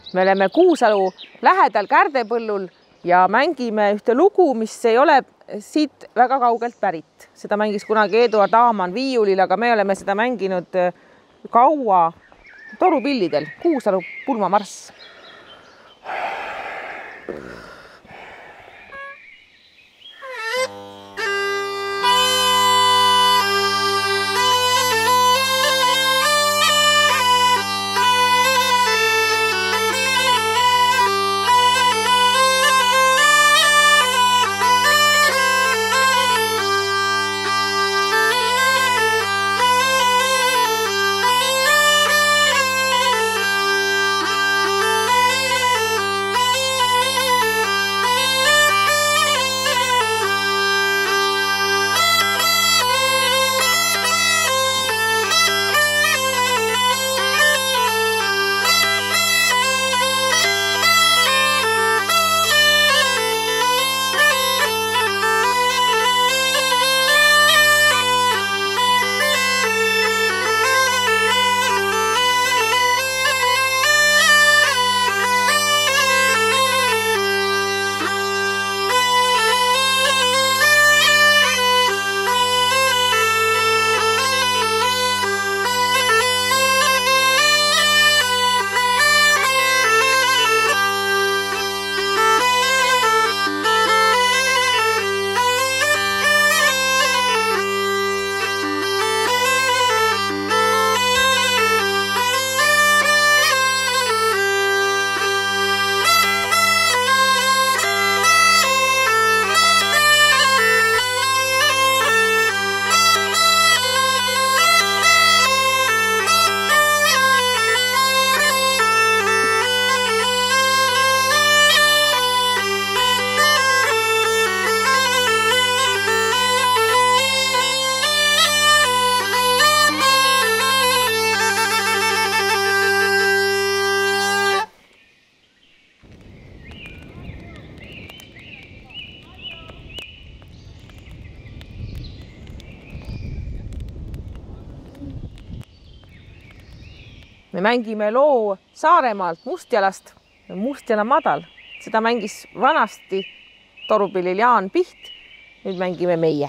Me oleme Kuusalu lähedal Kärdepõllul ja mängime ühte lugu, mis ei ole siit väga kaugelt pärit. Seda mängis kunagi Eduard Aaman viiulil, aga me oleme seda mänginud kaua torupillidel. Kuusalu pulmamarss. Me mängime loo Saaremaalt Mustjalast, Mustjala madal. Seda mängis vanasti torupillil Jaan Piht. Nüüd mängime meie.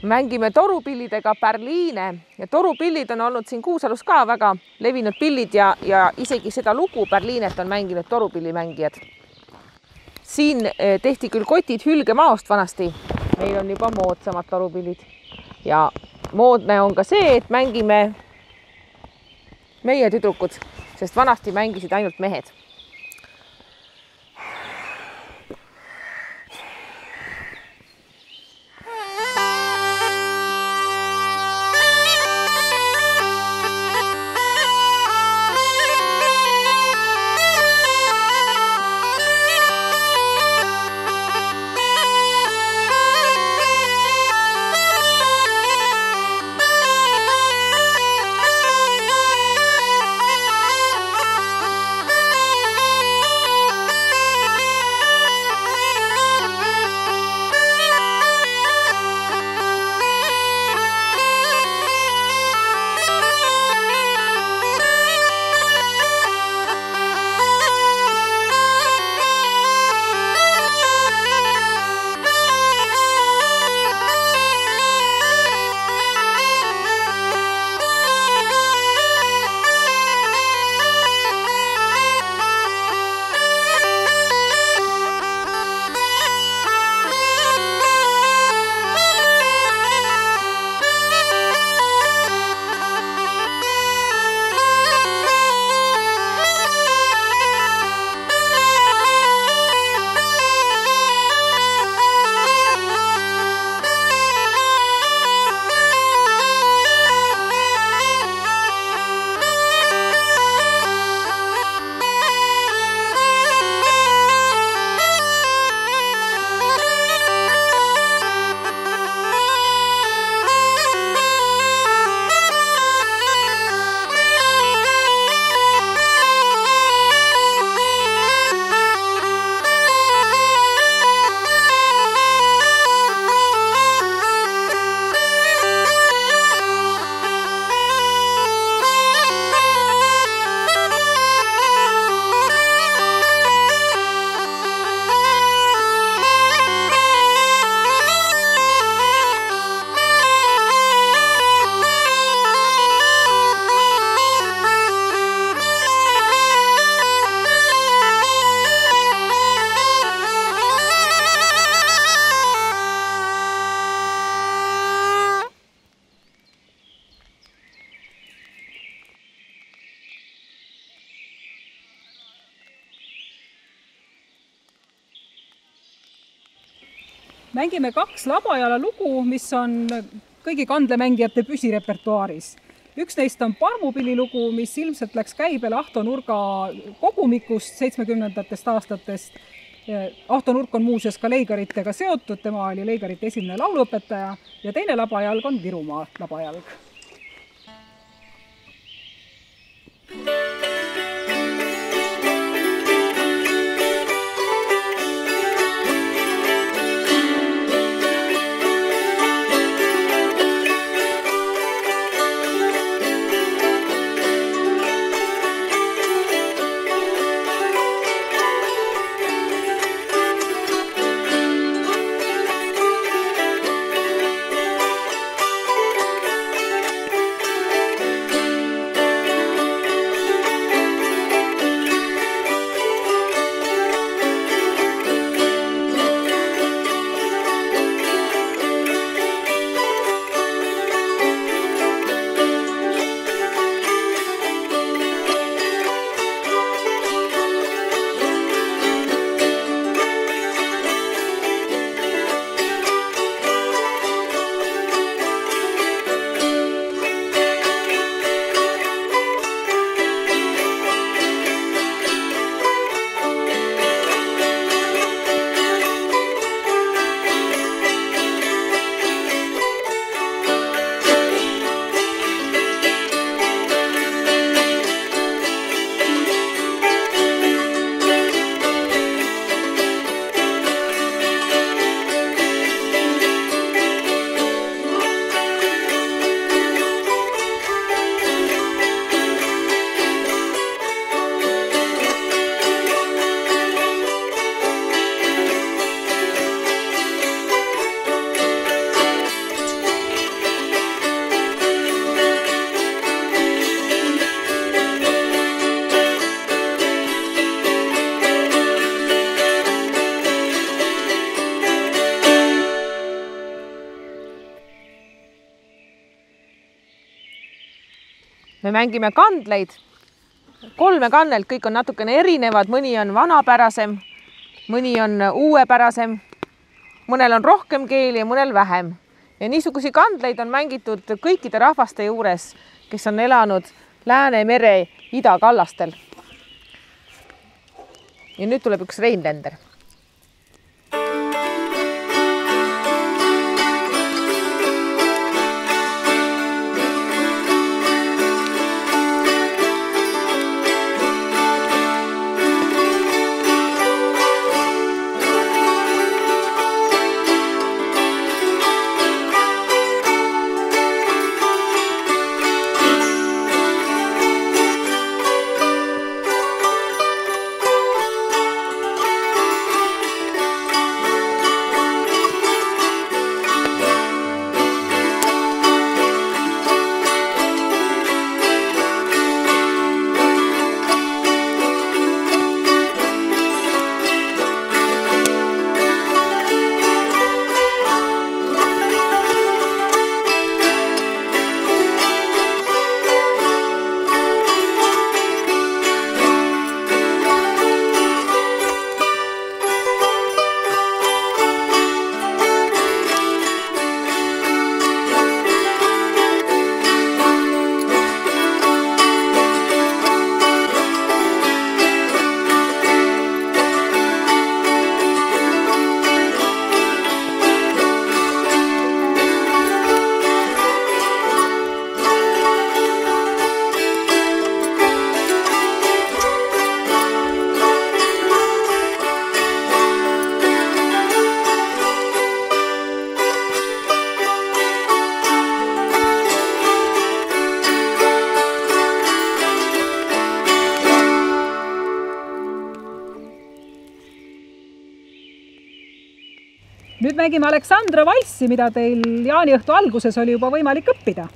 mängime torupillidega Berliine ja torupillid on olnud siin Kuusalus ka väga levinud pillid ja isegi seda lugu Berliinet on mänginud torupillimängijad. Siin tehti küll kotid hülgemaost vanasti, meil on juba moodsamad torupillid ja moodne on ka see, et mängime meie tüdrukud, sest vanasti mängisid ainult mehed. Mängime 2 labajala lugu, mis on kõigi kandlemängijate püsirepertuaaris. Üks neist on Parmupilli lugu, mis ilmselt läks käibele Ahto Nurga kogumikust 70. aastatest. Ahto Nurk on muuseas ka leigaritega seotud, tema oli leigarite esimene lauluõpetaja ja teine labajalg on Virumaa labajalg. me mängime kandleid, 3 kandelt, kõik on natukene erinevad, mõni on vanapärasem, mõni on uuepärasem, mõnel on rohkem keeli ja mõnel vähem. Ja niisugusi kandleid on mängitud kõikide rahvaste juures, kes on elanud Läänemere idakallastel. Ja nüüd tuleb üks reinländer. Nüüd mängime Aleksandra valssi, mida teil jaaniõhtu alguses oli juba võimalik õppida.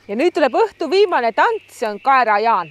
ja nüüd tuleb õhtu viimane tants, see on Kaera-Jaan.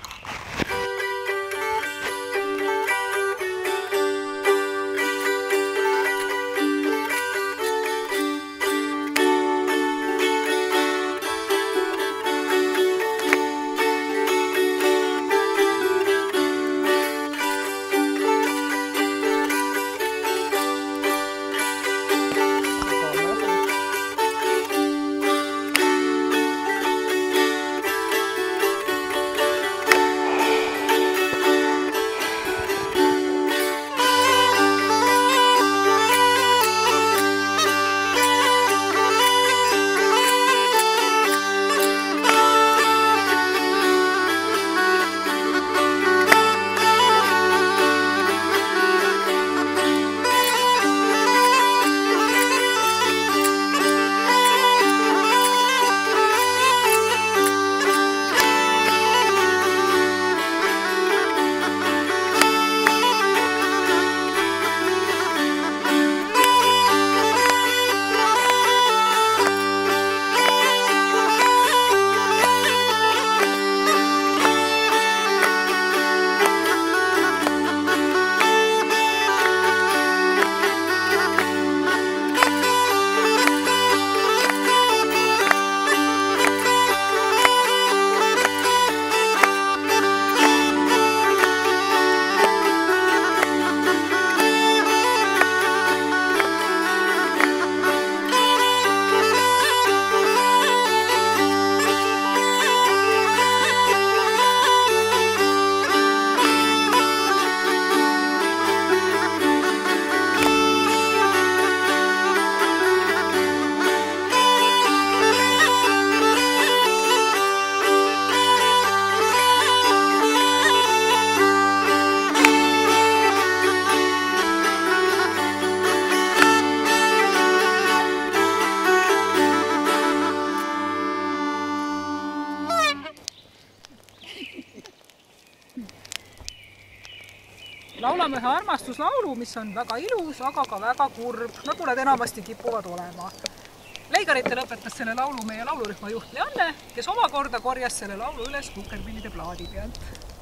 Laulame ühe armastuslaulu, mis on väga ilus, aga ka väga kurb, nagu nad enamasti kipuvad olema. Leigaritel õpetas selle laulu meie laulurühma juht Leanne, kes omakorda korjas selle laulu üles kukerpillide plaadi pealt.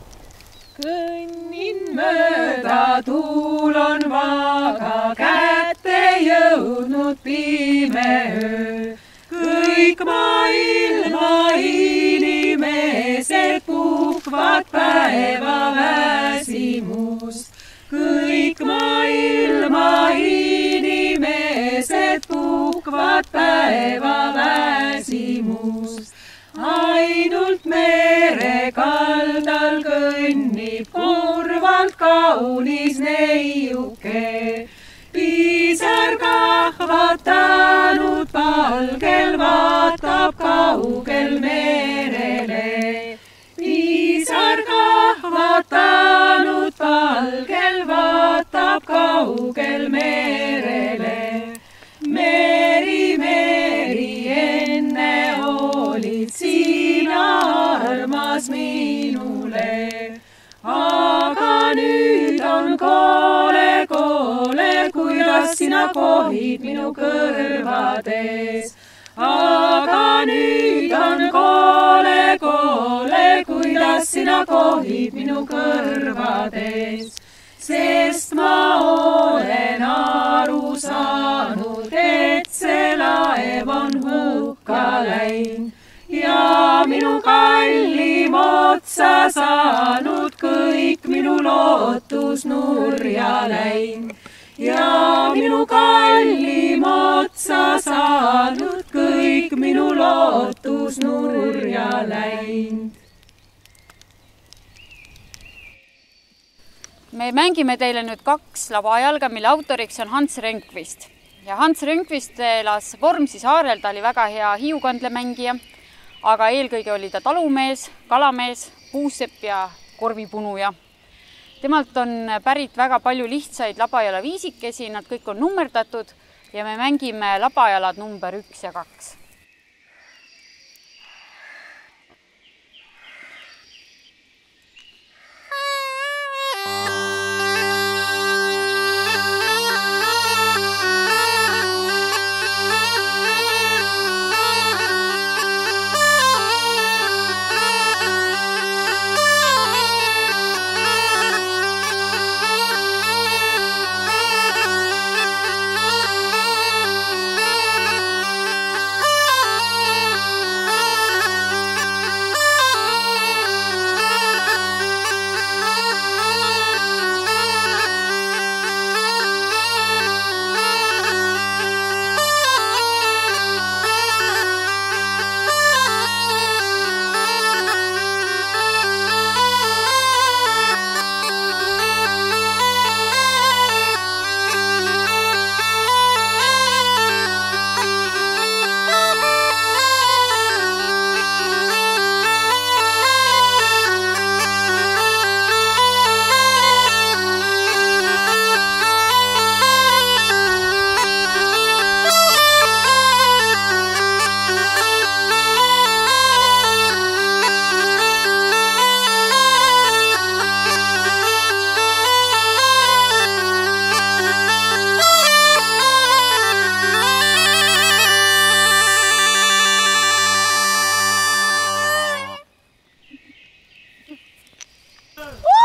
Kõnnin mööda, tuul on vaga, kätte jõudnud pime öö. Kõik maailma inimesed puhkvad päeva väsimust. Kõik maailma inimesed puhkvad päeva väsimust. Ainult mere kaldal kõnnib kurvalt kaunis neiuke. Pisar kahvatanud palgel vaatab kaugel merele. Pisar kahvatanud palgel vaatab kaugel merele. Meri, meri, enne olid sina armas minule. Aga nüüd on koole, koole, kuidas sina kohid minu kõrvades. Aga nüüd on koole, koole, kuidas sina kohid minu kõrvades. Sest ma olen aru saanud, et see laev on hukka läinud. Ja minu kallim otsa saanud, kõik minu lootus nurja läinud. Ja minu kallim otsa saanud, kõik minu lootus nurja läinud. Me mängime teile nüüd 2 labajalga, mille autoriks on Hans Rönkvist. Ja Hans Rönkvist elas Vormsi saarel, ta oli väga hea hiiukandlemängija, aga eelkõige oli ta talumees, kalamees, puusepp ja korvipunuja. Temalt on pärit väga palju lihtsaid labajala viisikesi, nad kõik on nummerdatud ja me mängime labajalad number 1 ja 2. Oh!